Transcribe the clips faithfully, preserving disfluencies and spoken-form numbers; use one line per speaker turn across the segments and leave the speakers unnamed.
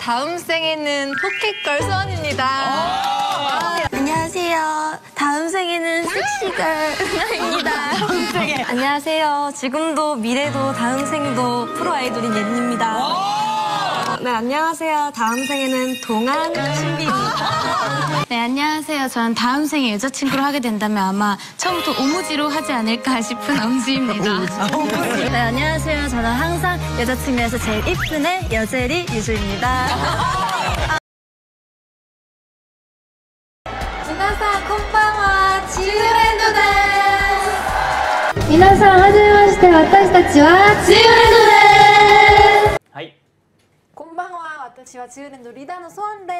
다음 생에는 포켓걸 수원입니다.
아 안녕하세요. 다음 생에는 섹시걸 은하입니다.
다음 생에.
안녕하세요. 지금도 미래도 다음 생도 프로 아이돌인 예린입니다. 네, 안녕하세요. 다음 생에는 동안 신비입니다.
네, 안녕하세요. 저는 다음 생에 여자친구를 하게 된다면 아마 처음부터 오무지로 하지 않을까 싶은 엄지입니다.
네, 안녕하세요. 저는 항상 여자친구에서 제일 이쁜 애 여제리 유주입니다. 미나상 콤방와 지우랜드です.
미나상 하지메마시테私たちは지우랜드です.
はい。
こんばんは、私はチューレンドリーダーのソワンです。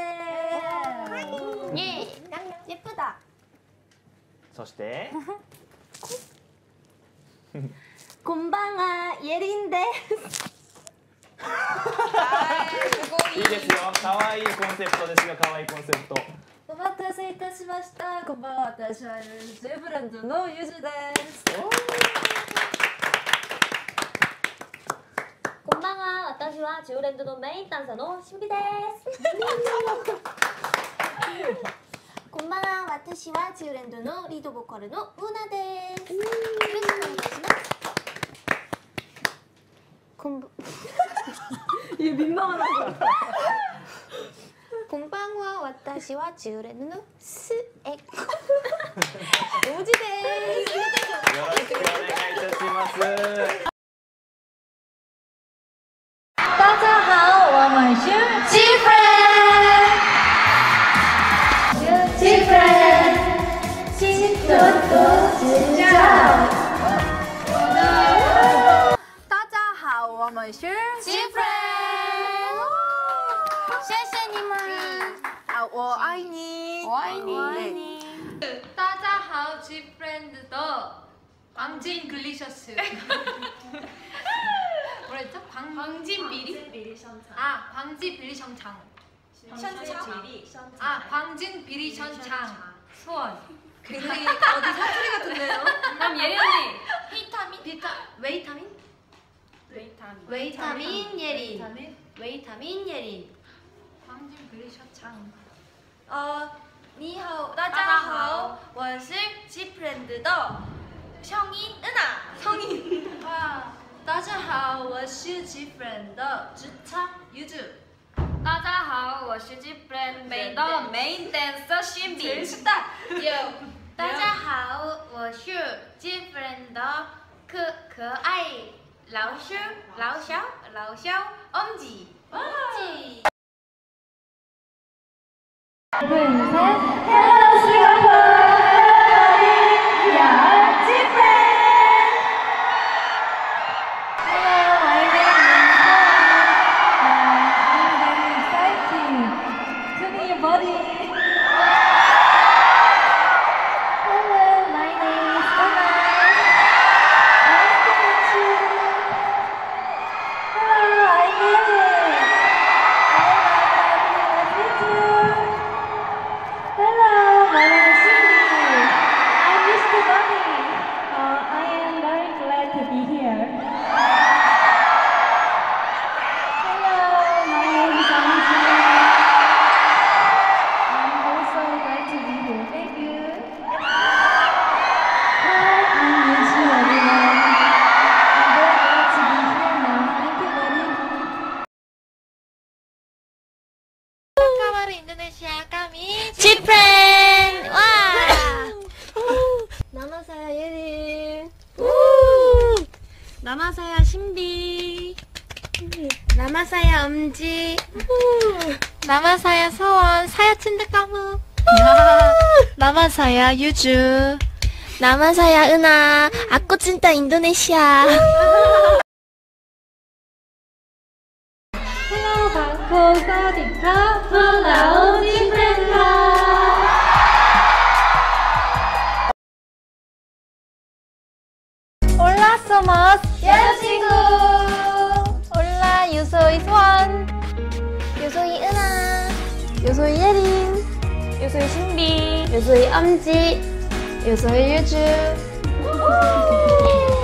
イエーイ。예쁘다.
そして。
こんばんは、예린です。
いいですよ。可愛いコンセプトですよ。可愛いコンセプト。
お待たせいたしました。こんばんは、私はジェブランドのユジです。
こんばんは、私はジューレンドのメインダンサーのしんびです。こんばんは、私はジューレンドのリードボーカルのウナです。よろしくお願いします。こんばん
いや、민망하다。
こんばんは、私はジューレンドのスエコおじです。
よろしくお願いいたします。
大家好，我们是 G-Friend。G-Friend， 请多多指教。大家好，我们是 G-Friend。
谢谢你们。
啊，我爱你，
我爱你。
我爱你。
大家好，G-Friend的광진 글리셔스. 뭐랬죠? 광, 광진 비리? 아, 광진 비리 션창. 아, 광진 비리 션창. 수원. 굉장히 어디 사투리 같은데요? 그럼 예리 언니. 비타민? 비타, 웨이타민? 웨이타민. 웨이타민 예린. 웨이타민 예린. 광진 비리 션창.
呃，你好，大家好，我是 G-Friend的성인 은하。성인。啊，大家好，我是 G-Friend的职场유주。
大家好，我是 G-Friend 美的 main dancer 新比。真是的。有。
大家好，我是 G-Friend 的可可爱老师老小老小엄지。엄지。
둘, 셋. Hello Singapore. We are G-Friend. Hello, my name is Soan. I'm very excited to meet your body. Hello, my name is Una. Nice to meet you. Hello, I'm Yerin. I'm Nice to meet you. Hello, my name is Cindy. I'm Mister Bunny. Uh, I am very glad to be here. Hello, my name is Anji. I'm also glad to be here. Thank you. Hi, I'm Yuji, everyone. I'm very glad to be here now. Thank you, buddy.
카와르 인도네시아 까미 G-Friend. 와. 남아사야 예린. 남아사야 신비. 남아사야 엄지. 남아사야 서원 사야 친드까무. 남아사야 유주. 남아사야 은하. 아꼬 찐따 인도네시아.
Hello, Bangkok, 사와디카, Hello, G-Friend. Hola, somos 여자친구. Hola, yo soy Swan.
Yo soy 은하.
Yo soy 예린.
Yo soy 신비.
Yo soy 엄지.
Yo soy 유주.